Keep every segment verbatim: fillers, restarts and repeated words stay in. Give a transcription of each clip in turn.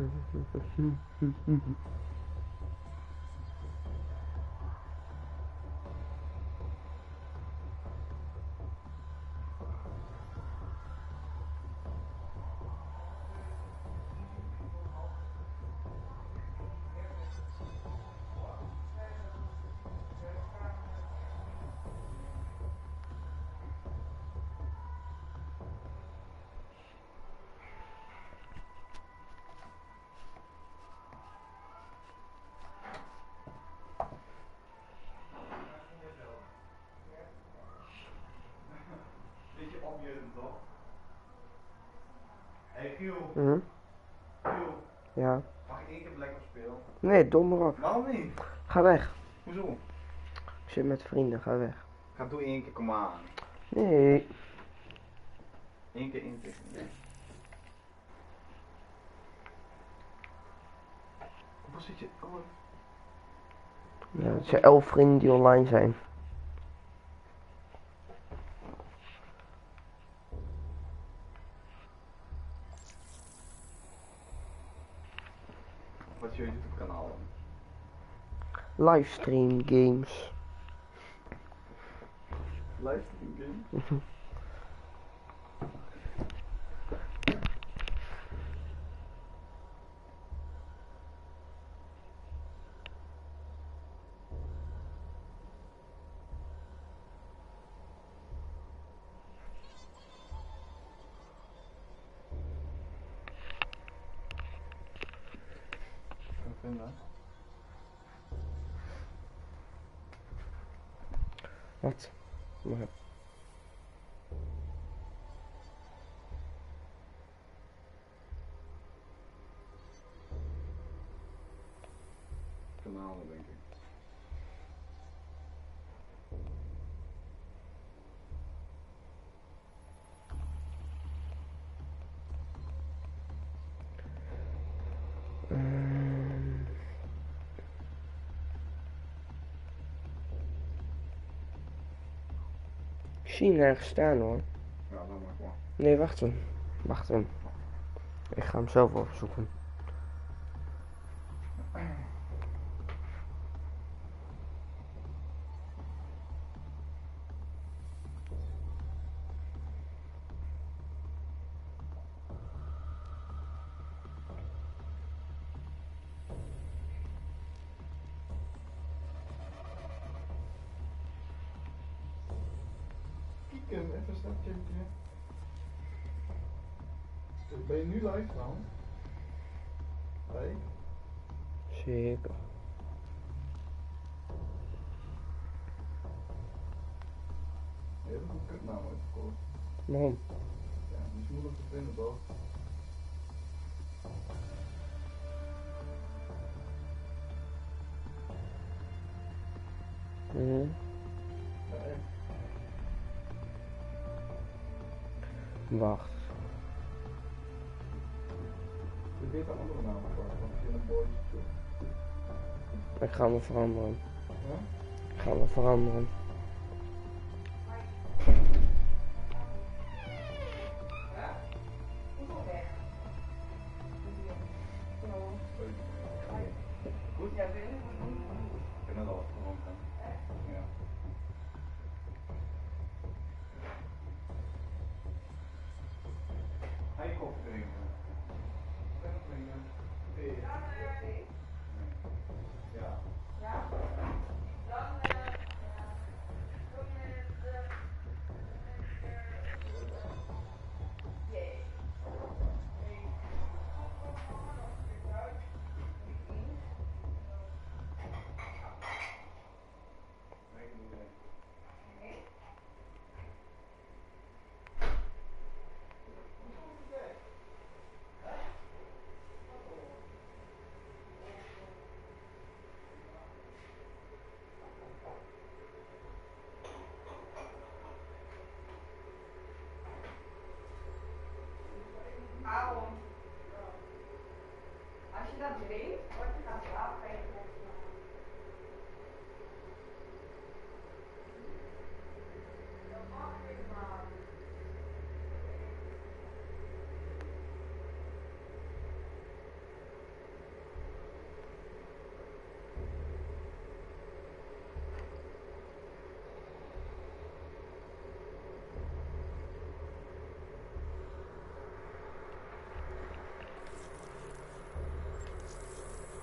Beetje opjutten toch? Hey Giel. Hm? Giel. Ja. Mag ik één keer Black Ops spelen? Nee, donder op. Waarom niet? Ga weg. Hoezo? Ik zit met vrienden, ga weg. Ga doe één keer, kom aan. Nee. Eén keer intikken. Waar zit je? Oh. Ja, het zijn elf vrienden die online zijn. Wat is je YouTube kanaal dan? Livestream games. Livestream game? Kan ik vinden? Wat? Maar... Kanalen denk ik. Um... Ik zie hem nergens staan hoor. Ja, dan maar gewoon. Nee, wacht hem. Wacht hem. Ik ga hem zelf opzoeken. Kieken, even Snapchatje. Ben je nu live dan? Nee? Zeker. Je hebt een kutnaam uitgekozen. Waarom? Ja, die is moeilijk te vinden toch? Mhm. Ja, echt. Wacht. Je weet een andere naam pakken, want je een boy toe. Ik ga me veranderen. Ja? Ik ga me veranderen. Goed? Ja, ben ik ben het al gewoon gaan. Ja. Ga je koffie drinken? Ben ik drinken? Nee. Ja. Ja? Dan, eh... Kom met... Jee.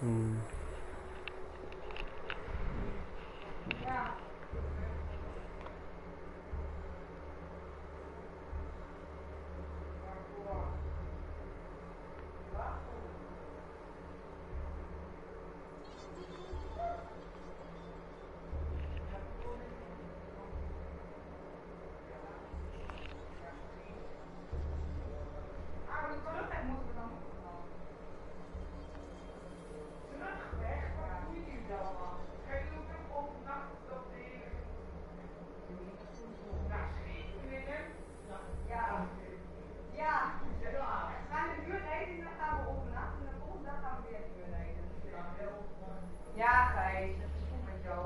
Hmm. Ja. Ah, de terugweg moeten we dan ook nog wel. Terugweg? Wat doen jullie dan? Gaan jullie ook nog overnachten op de... Naar Scheveningen? Ja. Ja. We gaan een uur rijden en dan gaan we overnachten en de volgende dag gaan we weer een uur rijden. Ja, Gijs, dat is goed met jou.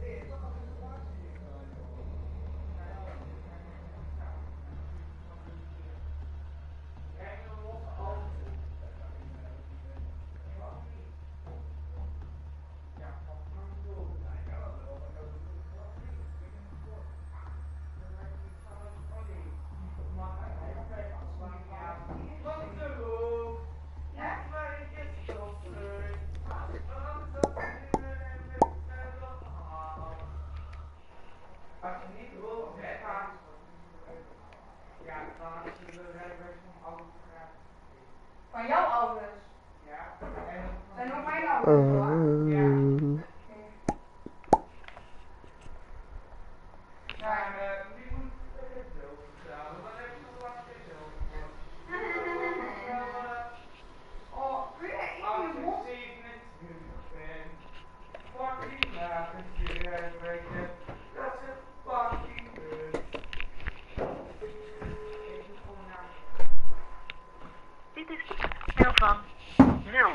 Als je niet wilt weggaan, ja, dan als je de rijbewijs van mijn ouders krijgt. Van jouw ouders? Ja. En zijn ook mijn ouders hoor. Ja. Maar uh, wie moet het zelf betalen? Wat heb je nog lang zelf voor? Oh, kun je in je mond? zevenentwintig ben. Fucking laat het je rijbewijs hebt. Dat is een fucking kut. Dit is de mail van nul.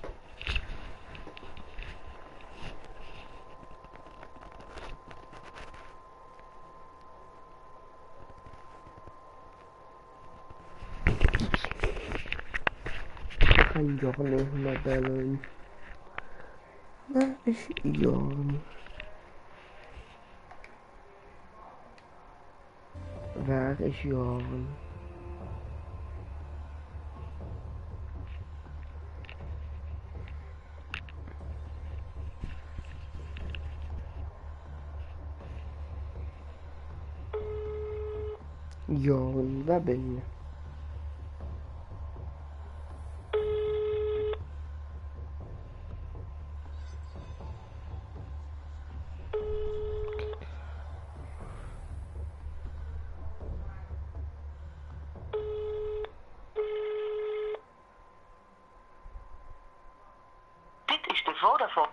Ik ga Jorn even maar bellen. Waar is Jorn? Waar is Jorn? Jorn, waar ben je? Dit is de Vodafone.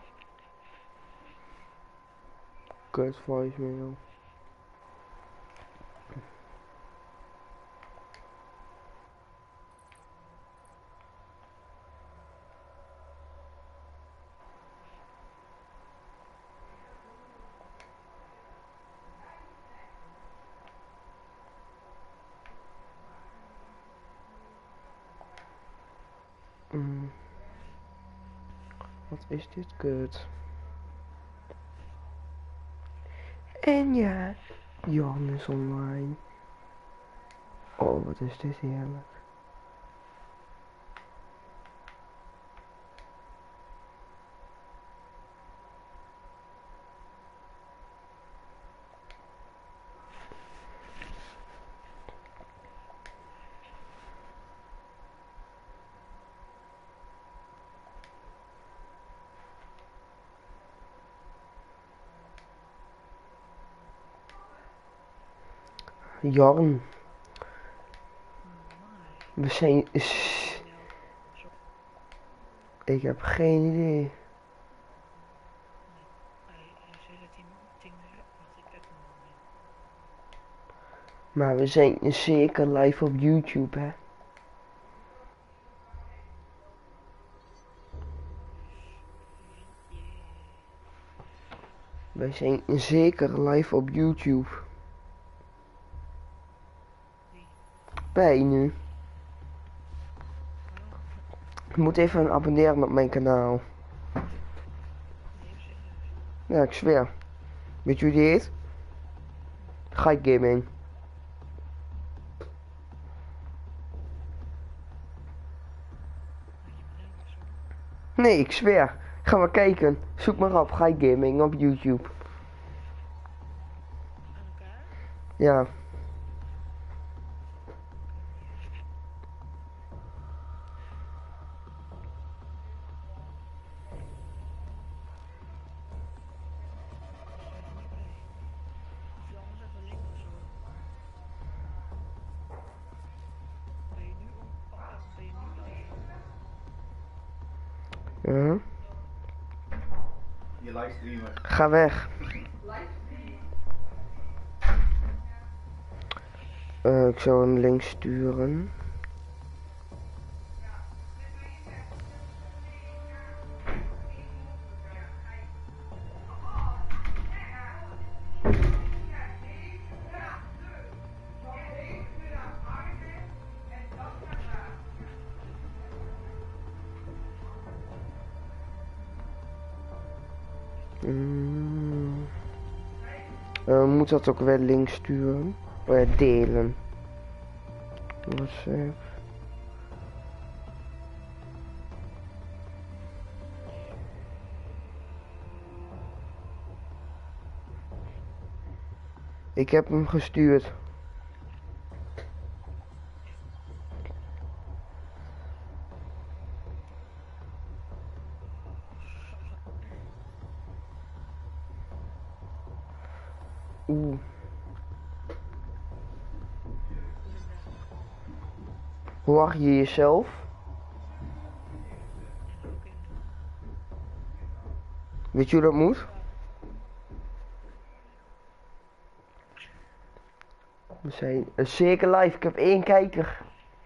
Kut voicemail. Mm. Wat is dit kut? En ja, Jorn is online. Oh, wat is dit heerlijk. Jorn. We zijn... Ik heb geen idee. Maar we zijn zeker live op YouTube, hè. Wij zijn zeker live op YouTube. Bij nu. Je moet even abonneren op mijn kanaal. Ja, ik zweer. Weet je hoe die heet? Guide Gaming. Nee, ik zweer. Ga maar kijken. Zoek maar op Guy Gaming op YouTube. Oké. Ja. Of je anders even link of zo. Ben je nu op, op of ben je nu live? Ja. Je livestreamen. Ga weg. Uh, ik zal een link sturen. Mm. Uh, moet dat ook wel link sturen? Oh ja, delen. WhatsApp. Ik heb hem gestuurd. Oeh. Hoe acht je jezelf? Weet je hoe dat moet? We zijn uh, zeker live, ik heb één kijker.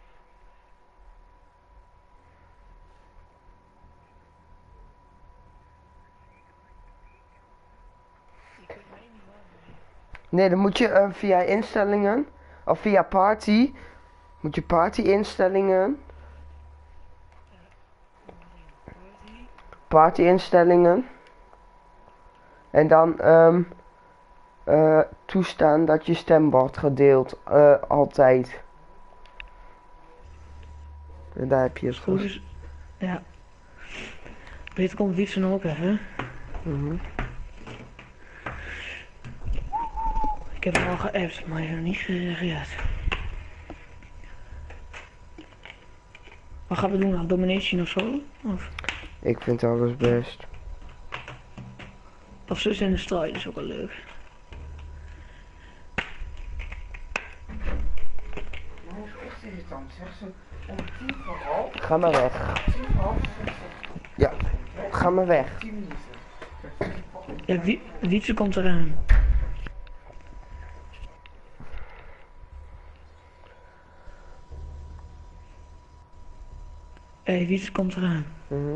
Je kunt mij niet horen. Nee, dan moet je uh, via instellingen, of via party, moet je party instellingen, Party. party instellingen, en dan um, uh, toestaan dat je stem wordt gedeeld, uh, altijd. En daar heb je het Goed voor. is, ja. Dit komt Wietsen ook even. Mhm. Ik heb hem al geappt, maar hij heeft nog niet gereageerd. Wat gaan we doen? Aan domination of zo? Of, Ik vind alles best. of zus in de strijd is ook wel leuk. Nou, is echt irritant, zeg ze. Om tien voor half, Ga maar weg. tien voor half, zes, Ja, ga maar weg. tien minuten. Ja, Wie- Wietse komt eraan. Hé, hey, Wietse komt eraan. Mhm.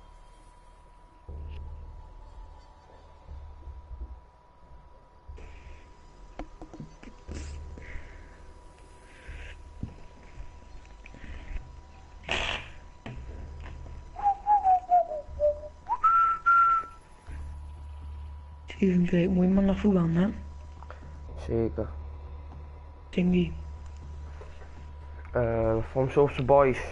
Steven Drake, moet je maar naar voren gaan, hè? Zeker. Zing die. Uh, From Soul's Boys.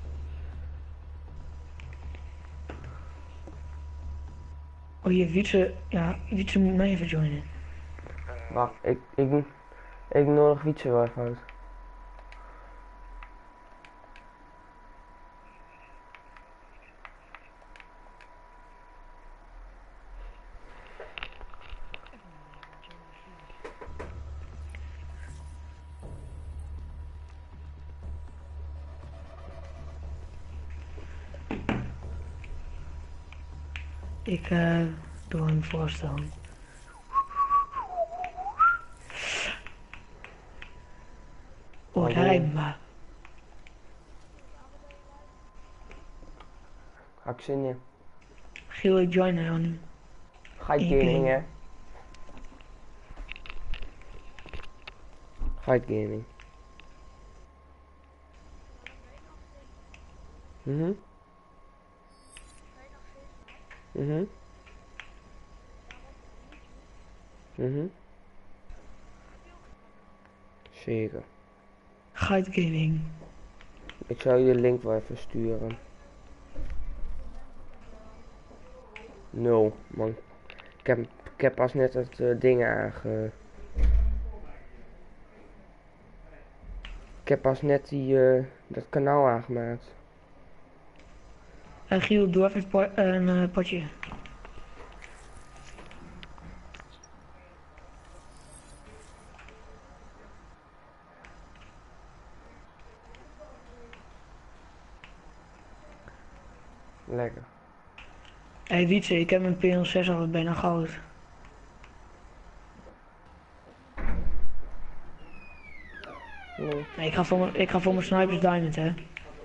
Oh, hier, Wietse, ja, Wietse moet mij even joinen. Wacht, ik, ik, ik nodig Wietse wel even uit. Ik uh, doe hem voorstellen. Oh, rijmbaar. Ga ik zin in. Giel, ik join jou nu. Ga ik Ik gaming, denk- hè? Ga ik gaming. Mhm. Mhm. Mhm. Zeker. Guide Gaming. Ik zou je de link wel even sturen. Nul, man. Ik heb, ik heb pas net het uh, ding aange... Ik heb pas net die, uh, dat kanaal aangemaakt. Uh, Giel, doe even het po een uh, potje. Lekker. Hé hey, Wietse, ik heb mijn P L zes al bijna goud. Nee. Nee, ik ga voor mijn, ik ga voor mijn snipers diamond, hè.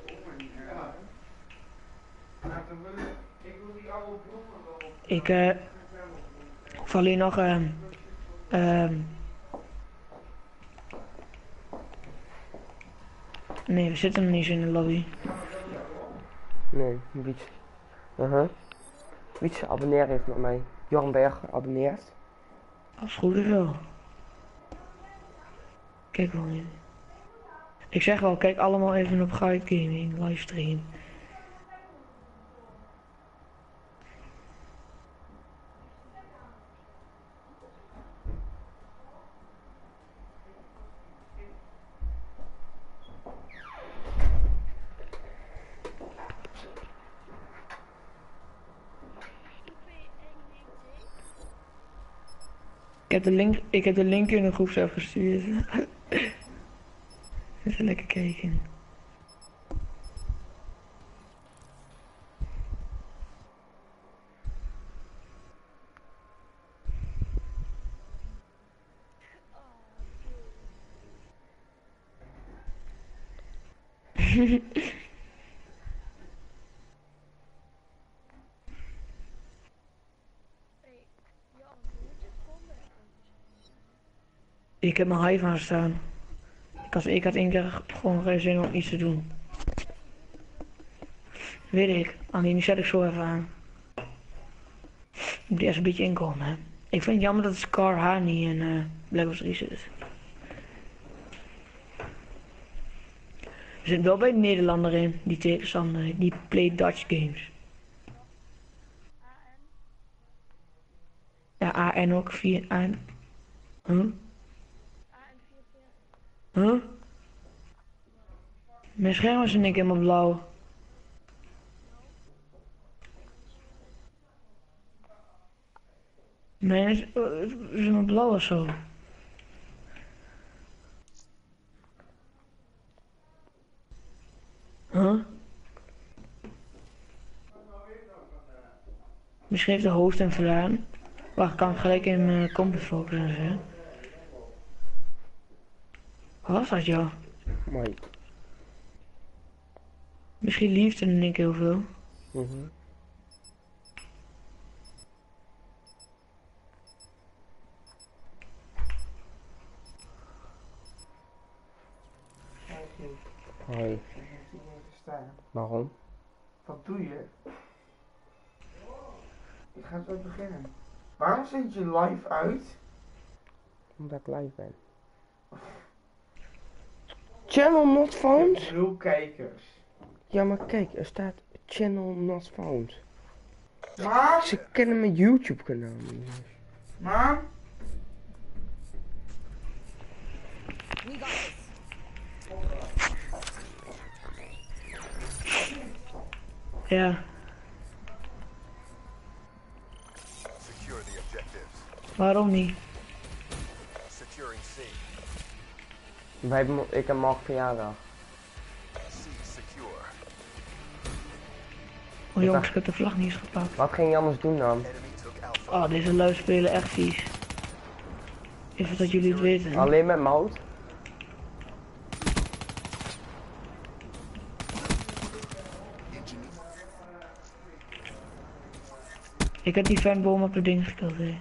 Ik, eh... Uh, of alleen nog, ehm... Uh, um, nee, we zitten nog niet zo in de lobby. Nee, Wietse. Uh-huh. Wietse abonneer heeft met mij. Joran Berg geabonneerd. Als het goed is wel. Kijk wel niet. Ik zeg wel, kijk allemaal even op Guide Gaming livestream. Ik heb de link, ik heb de link in de groepsapp gestuurd. Even lekker kijken. Ik heb mijn hive aanstaan. Ik had, ik had één keer gewoon geen zin om iets te doen. Weet ik, alleen die zet ik zo even aan. Ik moet eerst een beetje inkomen, hè. Ik vind het jammer dat Scar haar niet in uh, Black Ops drie zit. We zitten wel bij de Nederlander in, die tegenstander, die play Dutch games. Ja, A N ook, vier A N. Huh? Huh? Mijn scherm is niet helemaal blauw. Mijn is, uh, is helemaal blauw of zo. Huh? Misschien heeft de host hem verdaan. Wacht, kan ik gelijk in uh, Compass focussen, hè? Wat was dat, joh? Mooi. Misschien liefde en ik heel veel. Mm-hmm. Hoi. Waarom? Wat doe je? Ik ga zo beginnen. Waarom zend je live uit? Omdat ik live ben. Channel not found? Nul kijkers. Ja, maar kijk, er staat channel not found. Maar, Ze kennen mijn YouTube kanaal niet. maar, Ja. Secure the objectives. Waarom niet? Securing C. Wij hebben, ik heb morgen verjaardag. C secure. Oh jongens, ik heb de vlag niet eens gepakt. Wat ging je anders doen dan? Enemy took Alpha. Oh, deze lui spelen echt vies. Even dat jullie het weten. Alleen met mout? Ik heb die fanboom op het ding gekild, hè.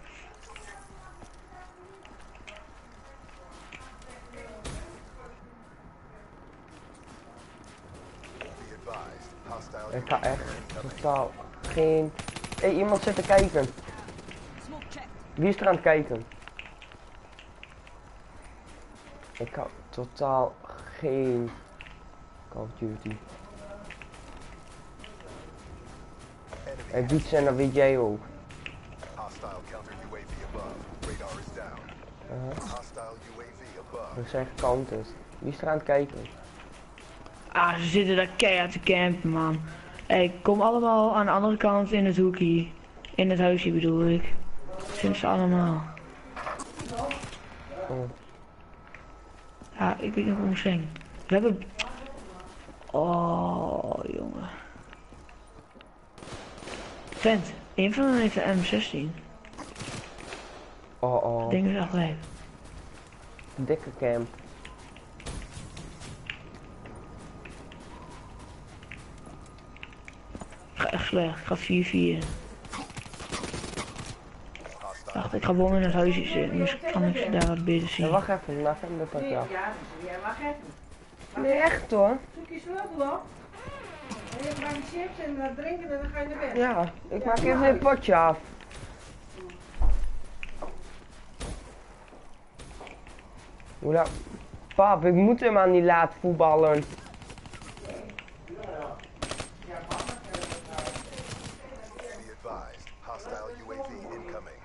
Be advised. Hostile. Ik ga echt totaal geen... Hé, hey, iemand zit te kijken. Wie is er aan het kijken? Ik had totaal geen Call of Duty. Het doet zijn, dat weet jij ook. Hostile counter U A V above. Radar is down. Uh-huh. Hostile U A V above. We zijn gecounterd. Wie is er aan het kijken? Ah, ze zitten daar keihard te campen, man. Hey, kom allemaal aan de andere kant in het hoekje. In het huisje bedoel ik. Zitten ze allemaal. Oh. Ja, ik weet niet hoe ik moet zeggen. We hebben... Oh, jongen. Vent, een van hen heeft een M zestien. Oh oh. Dat ding is echt lijp. Dikke camp. Ik ga echt slecht, ik ga vier vier. Hostile Wacht, ik ga boven in het huisje zitten, dus kan ik daar wat beter Ja, zien. wacht even, laat hem dat Nee, ja. ja, dus jij mag even. Nee, echt hoor. Zoek je sleutel op. En je maakt die chips en dat drinken en dan ga je naar bed. Ja, ik maak even een potje af. Hoe laat? Pap, ik moet hem aan die laat voetballen. Be advised. Hostile U A V incoming.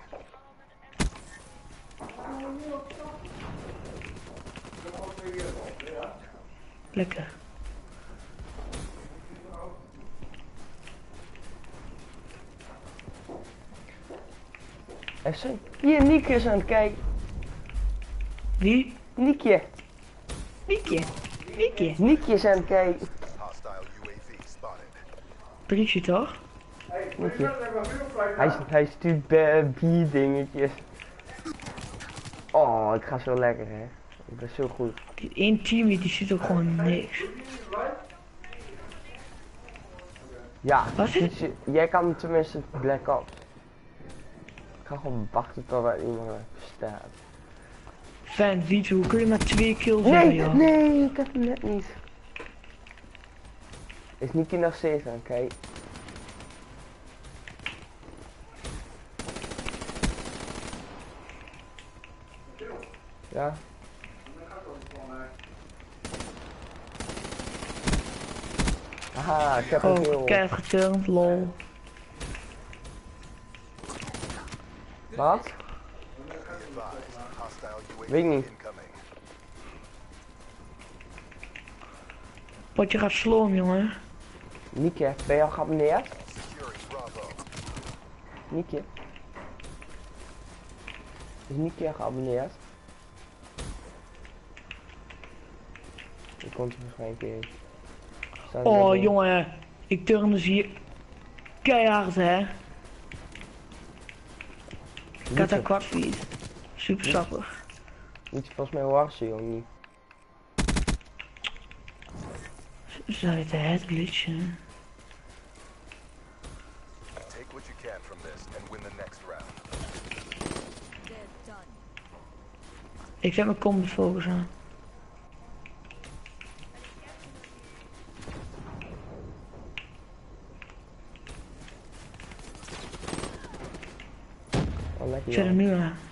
Lekker. F C. Hier, Nieke is aan het kijken. Wie? Niekje. Wiekje. Wiekje. Niekje is aan het kijken. Hostile U A V spotted. Drietje toch? Niekje. Hij, hij stuurt be- bierdingetjes. Oh, ik ga zo lekker hè. Ik ben zo goed. Die één team die ziet ook gewoon niks. Ja, Wat is het? dus je- jij kan tenminste Black Ops. Ik ga gewoon wachten totdat iemand staat. Vent, Wietse, hoe kun je maar twee kills hebben, Nee, joh? nee, ik heb hem net niet. Is Nicky nog steeds aan, kijk. Ja. Haha, ik heb een Oh, kill. keihard gefilmd, lol. Wat? Be advised. Hostile U A V Weet niet. incoming. Potje gaat sloom, jongen. Niekje, ben je al geabonneerd? Securing Bravo. Niekje. Is Niekje al geabonneerd? Ik komt er waarschijnlijk in. Staat er Oh, net op. jongen. Ik turn dus hier keihard, hè. Ik had daar Niekje, kwartfiet. Super sappig. Niekje, volgens mij hoor ze jou niet. Zou je het glitchen? Take what you can from this and win the next round. Ik zet mijn combat focus aan. Oh, lekker Ik zet hem joh. nu aan.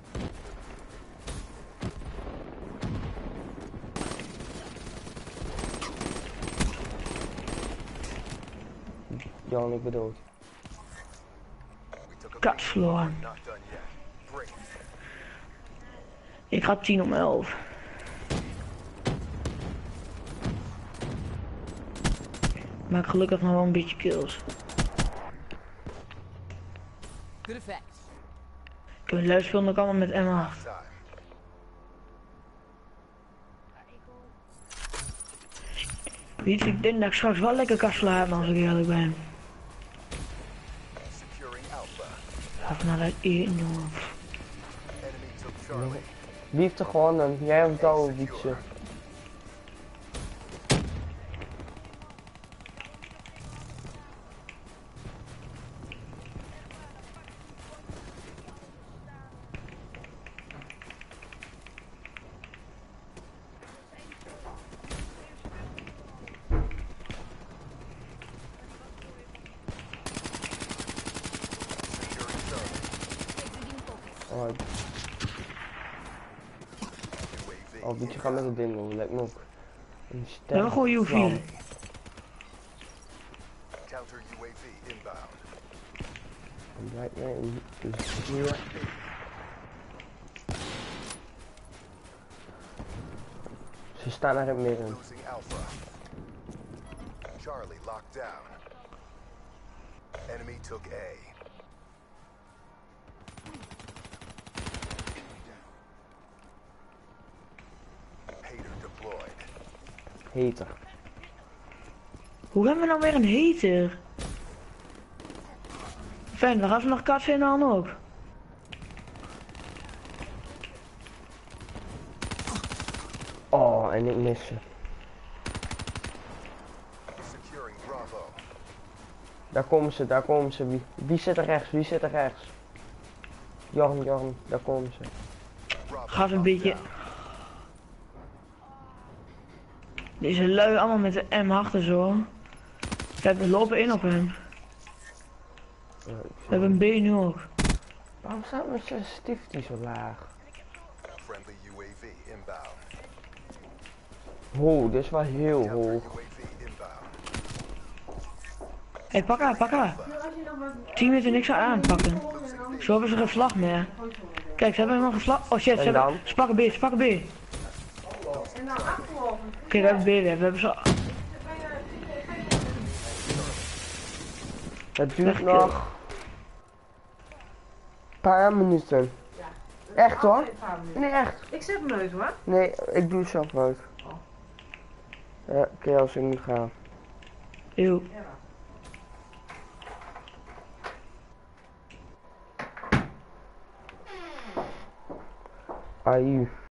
Jan, ik bedoel. We took a Cut big floor. not done yet. Bring it. Ik ga tien om elf. Maak gelukkig nog wel een beetje kills. Good effect. Ik heb een luidspel nog allemaal met M acht. Time. Weet je, ik denk dat ik straks wel lekker kan slapen als ik eerlijk ben. Securing Alpha. Even naar dat eten, jongen. Enemy took Charlie. Wie heeft er gewonnen? Jij hebt het al Wietse. Securing Charlie. Oh, U A V. oh Wietse gaat met het ding doen, lijkt me ook. Een ster. We hebben gewoon U vier. Counter U A V inbound. Lijkt mij een hier. Ze staan er in het midden. Losing Alpha. Charlie locked down. Enemy took A. Hater deployed. Heter. Hoe hebben we nou weer een heater? Fijn, dan gaan ze nog kat vinden dan ook. Oh, en ik mis ze. Securing Bravo. Daar komen ze, daar komen ze. Wie, wie zit er rechts? Wie zit er rechts? Jorn, Jorn, daar komen ze. Bravo Gaat een locked beetje. down. Deze lui allemaal met de M achter zo. Kijk, we lopen in op hen. Ja, ik We zie hebben een B nu ook. Waarom staat mijn sensitivity zo laag? Friendly U A V inbound. Oh, dit is wel heel Counter hoog. U A V inbound. Hé, hey, pak haar, pak haar. Als je nog wat... tien minuten niks aan aanpakken. Zo hebben ze geen vlag meer. Kijk, ze hebben helemaal geen vlag. Oh shit, ze En dan? hebben. Ze pakken B, ze pakken B. Oké, En dan afgelopen. we hebben B weer. We hebben ze. Het duurt Wegkill. nog een paar minuten. Echt hoor? Nee, echt. Ik zet hem uit hoor. Nee, ik doe het zelf nooit. Ja, oké, als ik moet gaan. Eeuw. Aju.